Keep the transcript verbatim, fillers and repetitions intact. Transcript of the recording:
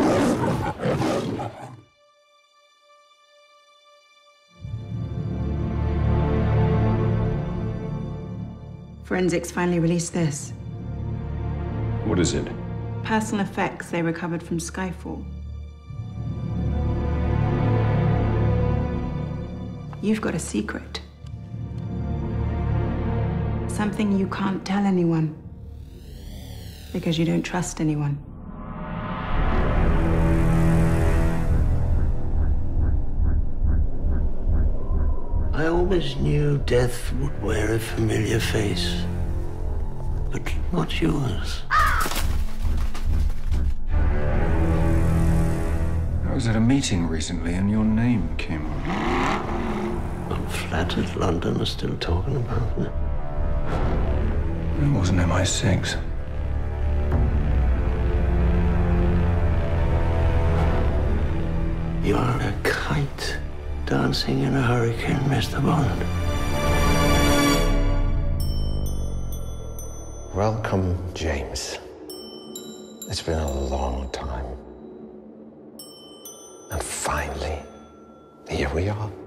Forensics finally released this. What is it? Personal effects they recovered from Skyfall. You've got a secret. Something you can't tell anyone. Because you don't trust anyone. I always knew death would wear a familiar face. But not yours. I was at a meeting recently and your name came up. I'm flattered London is still talking about it. It wasn't M I six. You are a kite dancing in a hurricane, Mister Bond. Welcome, James. It's been a long time. And finally, here we are.